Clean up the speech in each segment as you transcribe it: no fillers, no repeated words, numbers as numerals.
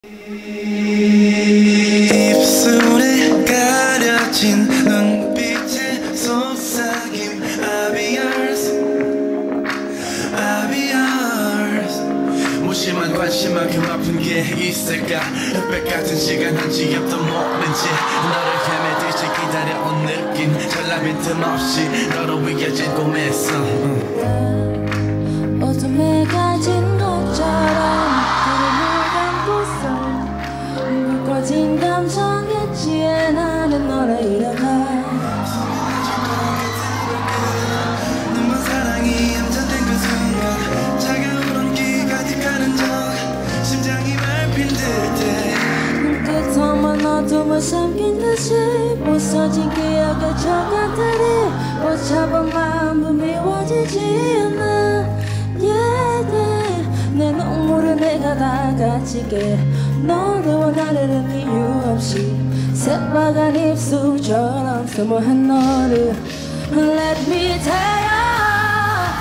입술에 가려진 눈빛의 속삭임 I'll be yours, I'll be yours. 무심한 관심만큼 아픈 게 있을까. 흑백 같은 시간 한지 옆도 모른지 너를 헤매듯이 기다려온 느낌 전라빈 틈없이 너로 위겨진 꿈에서 어둠에 가진 것처럼 구름을 감고서 묶어진 감정에 취해 나는 너를 잃어가. 눈먼 사랑이 함정된 그 순간 차가운 온기가 뒷가는 적 심장이 밟힌 듯해. 눈끝만 어둠을 삼킨 듯이 부서진 기억의 조각들이 붙잡은 마음은 미워지지 않아. 내 눈물을 내가 다 가지게 너도 나를 이유 없이 새빨간 입술처럼 소모한 너를 Let me tell you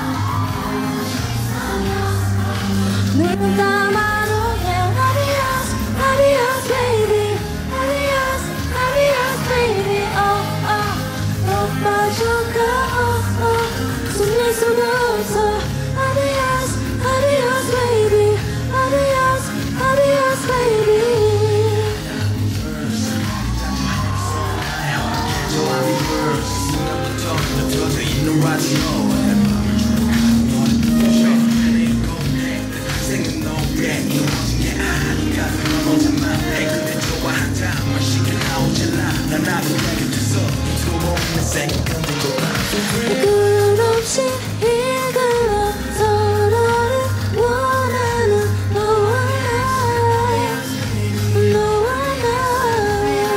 눈 감아도 그냥 Adios, adios baby Adios, adios baby 너 빠져가 숨길 수가 없어 Adios, adios baby Adios, adios baby 끝없이 이끌어 서로를 원하는 너와 나야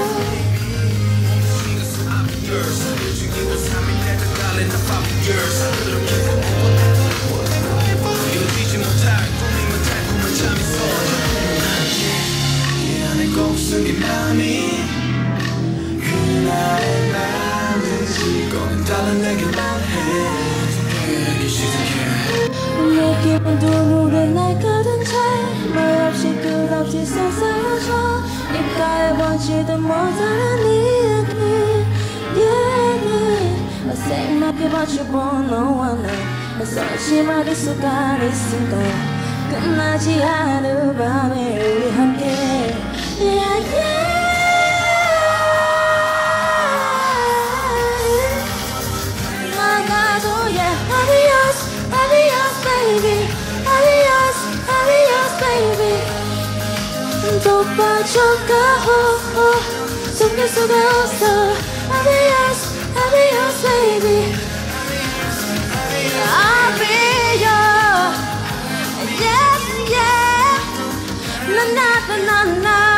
이 안에 꼭 숨긴 마음이 그날의 나는지 꺼낸 달라 내게 말해. 얘기 시작해. 느낌은 눈물에 날 가둔 채 말없이 끝없이 쏟아져 입가에 번지던 모자란 이야기 새롭게 맞춰본 너와 나 서지만 익숙한 이 순간 끝나지 않을 밤에 우리 함께 나가도 Adios, adios baby Adios, adios baby 또 빠져가 숨길 수가 없어 Adios, adios baby I'll be yours Yeah, yeah 나